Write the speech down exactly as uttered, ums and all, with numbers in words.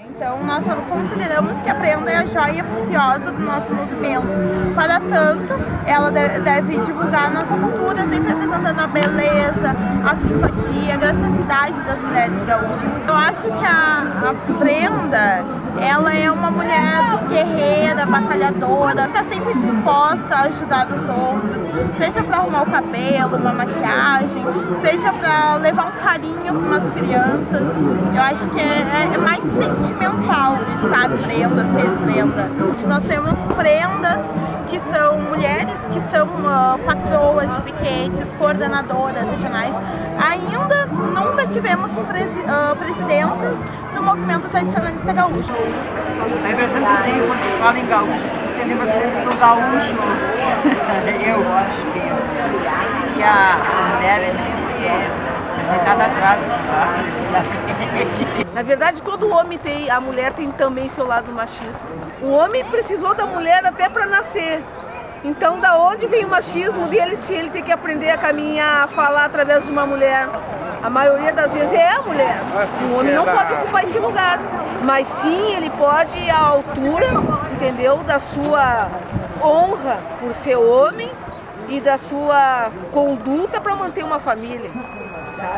Então, nós consideramos que a prenda é a joia preciosa do nosso movimento. Para tanto, ela deve divulgar a nossa cultura, sempre apresentando a beleza, a simpatia, a graciosidade das mulheres gaúchas. Eu acho que a, a prenda, ela é uma mulher guerreira, batalhadora, está sempre disposta a ajudar os outros, seja para arrumar o cabelo, uma maquiagem, seja para levar um carinho para umas crianças. Eu acho que é, é mais sentimental estar prenda, ser prenda. Nós temos prendas que são mulheres que são uh, patroas de piquetes, coordenadoras regionais. Ainda nunca tivemos presi uh, presidentas do movimento tradicionalista gaúcho. A impressão que eu tenho quando se fala em gaúcho, você lembra sempre do gaúcho. Eu acho que, que a mulher é sempre é, sentada atrás da frente. Na verdade, todo homem tem, a mulher tem também seu lado machista. O homem precisou da mulher até para nascer. Então, da onde vem o machismo dele se ele tem que aprender a caminhar, a falar através de uma mulher? A maioria das vezes é a mulher. O homem não pode ocupar esse lugar, mas sim ele pode ir à altura, entendeu, da sua honra por ser homem e da sua conduta para manter uma família.